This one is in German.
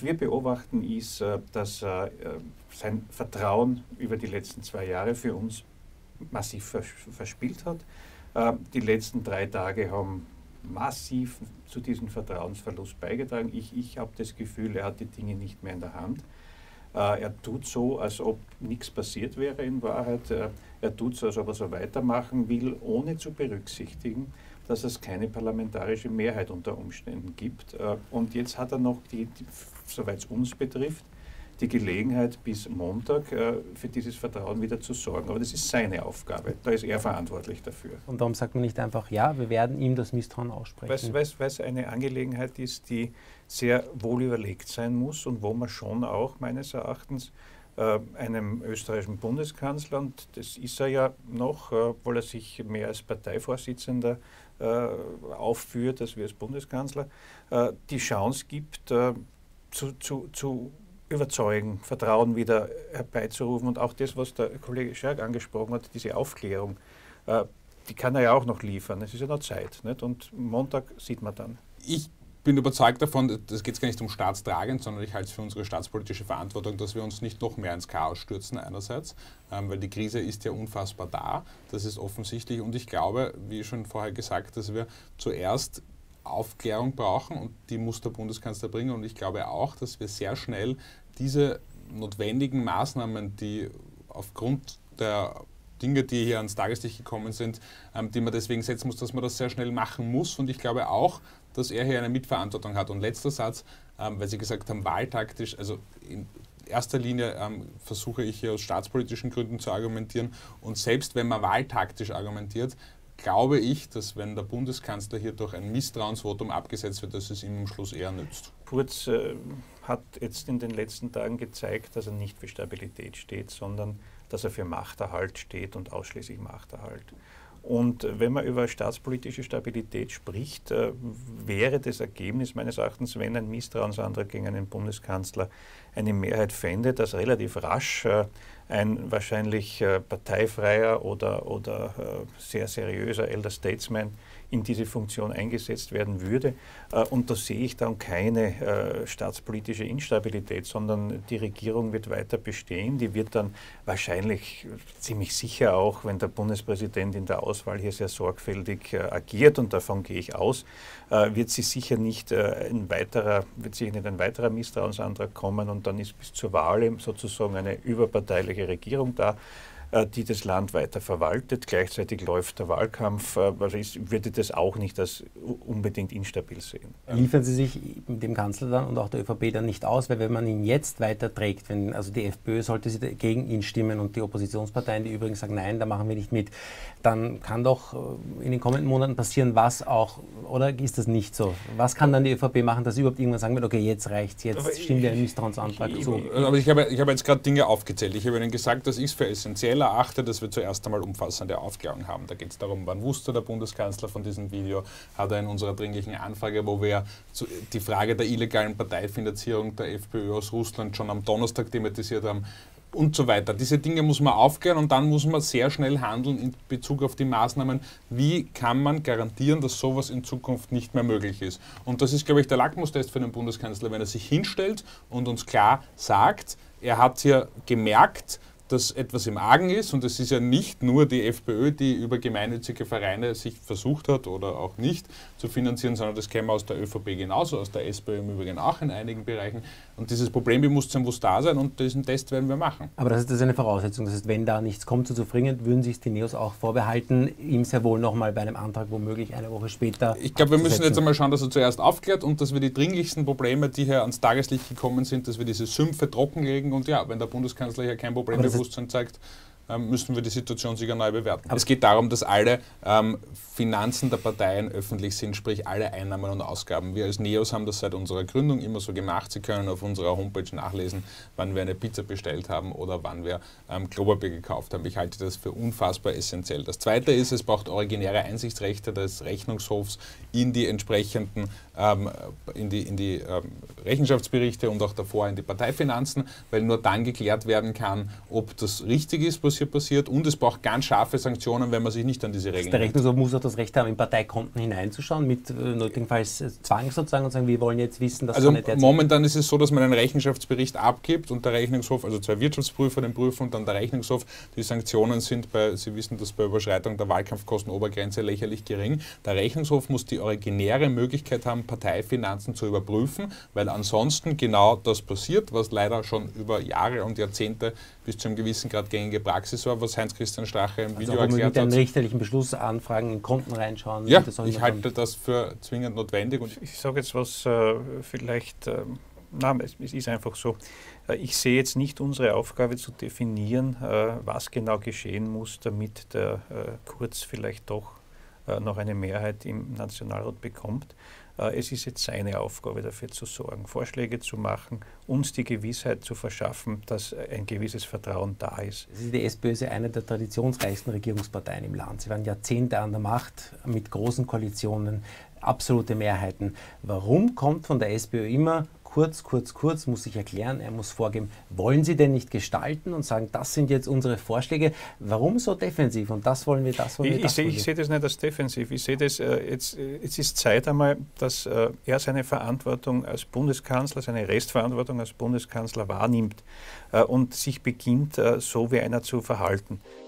Was wir beobachten ist, dass sein Vertrauen über die letzten 2 Jahre für uns massiv verspielt hat. Die letzten 3 Tage haben massiv zu diesem Vertrauensverlust beigetragen. Ich habe das Gefühl, er hat die Dinge nicht mehr in der Hand. Er tut so, als ob nichts passiert wäre in Wahrheit. Er tut so, als ob er so weitermachen will, ohne zu berücksichtigen, dass es keine parlamentarische Mehrheit unter Umständen gibt. Und jetzt hat er noch, soweit es uns betrifft, die Gelegenheit, bis Montag für dieses Vertrauen wieder zu sorgen. Aber das ist seine Aufgabe. Da ist er verantwortlich dafür. Und warum sagt man nicht einfach, ja, wir werden ihm das Misstrauen aussprechen? Weil es eine Angelegenheit ist, die sehr wohl überlegt sein muss und wo man schon auch meines Erachtens einem österreichischen Bundeskanzler, und das ist er ja noch, obwohl er sich mehr als Parteivorsitzender aufführt als wir als Bundeskanzler, die Chance gibt, zu überzeugen, Vertrauen wieder herbeizurufen. Und auch das, was der Kollege Scherk angesprochen hat, diese Aufklärung, die kann er ja auch noch liefern. Es ist ja noch Zeit. Nicht? Und Montag sieht man dann. Ich bin überzeugt davon, das geht gar nicht um staatstragend, sondern ich halte es für unsere staatspolitische Verantwortung, dass wir uns nicht noch mehr ins Chaos stürzen einerseits, weil die Krise ist ja unfassbar da, das ist offensichtlich. Und ich glaube, wie schon vorher gesagt, dass wir zuerst Aufklärung brauchen und die muss der Bundeskanzler bringen. Und ich glaube auch, dass wir sehr schnell diese notwendigen Maßnahmen, die aufgrund der Dinge, die hier ans Tageslicht gekommen sind, die man deswegen setzen muss, dass man das sehr schnell machen muss. Und ich glaube auch, dass er hier eine Mitverantwortung hat. Und letzter Satz, weil Sie gesagt haben, wahltaktisch, also in erster Linie versuche ich hier aus staatspolitischen Gründen zu argumentieren. Und selbst wenn man wahltaktisch argumentiert, glaube ich, dass wenn der Bundeskanzler hier durch ein Misstrauensvotum abgesetzt wird, dass es ihm am Schluss eher nützt. Kurz hat jetzt in den letzten Tagen gezeigt, dass er nicht für Stabilität steht, sondern dass er für Machterhalt steht und ausschließlich Machterhalt. Und wenn man über staatspolitische Stabilität spricht, wäre das Ergebnis meines Erachtens, wenn ein Misstrauensantrag gegen einen Bundeskanzler eine Mehrheit fände, dass relativ rasch ein wahrscheinlich parteifreier oder sehr seriöser Elder Statesman in diese Funktion eingesetzt werden würde. Und da sehe ich dann keine staatspolitische Instabilität, sondern die Regierung wird weiter bestehen. Die wird dann wahrscheinlich ziemlich sicher auch, wenn der Bundespräsident in der Auswahl hier sehr sorgfältig agiert, und davon gehe ich aus, wird sicher nicht ein weiterer Misstrauensantrag kommen, und dann ist bis zur Wahl sozusagen eine überparteiliche Regierung da, die das Land weiter verwaltet. Gleichzeitig läuft der Wahlkampf. Also ich würde das auch nicht als unbedingt instabil sehen. Liefern Sie sich mit dem Kanzler dann und auch der ÖVP dann nicht aus, weil wenn man ihn jetzt weiterträgt, also die FPÖ sollte sie gegen ihn stimmen und die Oppositionsparteien, die übrigens sagen, nein, da machen wir nicht mit, dann kann doch in den kommenden Monaten passieren, was auch, oder ist das nicht so? Was kann dann die ÖVP machen, dass sie überhaupt irgendwann sagen wird, okay, jetzt reicht's, jetzt stimmt der Misstrauensantrag zu? Aber ich habe jetzt gerade Dinge aufgezählt. Ich habe Ihnen gesagt, das ist für essentiell erachte, dass wir zuerst einmal umfassende Aufklärung haben. Da geht es darum, wann wusste der Bundeskanzler von diesem Video, hat er in unserer dringlichen Anfrage, wo wir die Frage der illegalen Parteifinanzierung der FPÖ aus Russland schon am Donnerstag thematisiert haben und so weiter. Diese Dinge muss man aufklären und dann muss man sehr schnell handeln in Bezug auf die Maßnahmen. Wie kann man garantieren, dass sowas in Zukunft nicht mehr möglich ist? Und das ist, glaube ich, der Lackmustest für den Bundeskanzler, wenn er sich hinstellt und uns klar sagt, er hat hier gemerkt, dass etwas im Argen ist, und es ist ja nicht nur die FPÖ, die über gemeinnützige Vereine sich versucht hat oder auch nicht zu finanzieren, sondern das käme aus der ÖVP genauso, aus der SPÖ im Übrigen auch in einigen Bereichen. Und dieses Problembewusstsein muss da sein und diesen Test werden wir machen. Aber das ist eine Voraussetzung. Das heißt, wenn da nichts kommt so dringend, würden sich die Neos auch vorbehalten, ihm sehr wohl nochmal bei einem Antrag womöglich eine Woche später. Ich glaube, wir müssen jetzt einmal schauen, dass er zuerst aufklärt und dass wir die dringlichsten Probleme, die hier ans Tageslicht gekommen sind, dass wir diese Sümpfe trockenlegen. Und ja, wenn der Bundeskanzler hier kein Problembewusstsein zeigt, müssen wir die Situation sicher neu bewerten. Aber es geht darum, dass alle Finanzen der Parteien öffentlich sind, sprich alle Einnahmen und Ausgaben. Wir als Neos haben das seit unserer Gründung immer so gemacht. Sie können auf unserer Homepage nachlesen, wann wir eine Pizza bestellt haben oder wann wir Klopapier gekauft haben. Ich halte das für unfassbar essentiell. Das Zweite ist, es braucht originäre Einsichtsrechte des Rechnungshofs in die entsprechenden in die Rechenschaftsberichte und auch davor in die Parteifinanzen, weil nur dann geklärt werden kann, ob das richtig ist, was hier passiert, und es braucht ganz scharfe Sanktionen, wenn man sich nicht an diese Regeln hält. Der Rechnungshof muss auch das Recht haben, in Parteikonten hineinzuschauen, mit nötigenfalls Zwang sozusagen, und sagen, wir wollen jetzt wissen, dass also nicht erzählt. Momentan ist es so, dass man einen Rechenschaftsbericht abgibt und der Rechnungshof, also 2 Wirtschaftsprüfer den prüfen und dann der Rechnungshof. Die Sanktionen sind Sie wissen, dass bei Überschreitung der Wahlkampfkostenobergrenze lächerlich gering. Der Rechnungshof muss die originäre Möglichkeit haben, Parteifinanzen zu überprüfen, weil ansonsten genau das passiert, was leider schon über Jahre und Jahrzehnte bis zu einem gewissen Grad gängige Praxis war, was Heinz-Christian Strache im Video erklärt hat. Mit einem richterlichen Beschluss anfragen, in Konten reinschauen. Ja, ich halte das für zwingend notwendig. Und ich sage jetzt was vielleicht, es ist einfach so, ich sehe jetzt nicht unsere Aufgabe zu definieren, was genau geschehen muss, damit der Kurz vielleicht doch noch eine Mehrheit im Nationalrat bekommt. Es ist jetzt seine Aufgabe, dafür zu sorgen, Vorschläge zu machen, uns die Gewissheit zu verschaffen, dass ein gewisses Vertrauen da ist. Die SPÖ ist ja eine der traditionsreichsten Regierungsparteien im Land. Sie waren Jahrzehnte an der Macht mit großen Koalitionen, absolute Mehrheiten. Warum kommt von der SPÖ immer Kurz, muss sich erklären, er muss vorgeben, wollen Sie denn nicht gestalten und sagen, das sind jetzt unsere Vorschläge? Warum so defensiv? Und das wollen wir, Ich sehe das nicht als defensiv. Ich sehe das, jetzt ist Zeit einmal, dass er seine Verantwortung als Bundeskanzler, seine Restverantwortung als Bundeskanzler wahrnimmt und sich beginnt, so wie einer zu verhalten.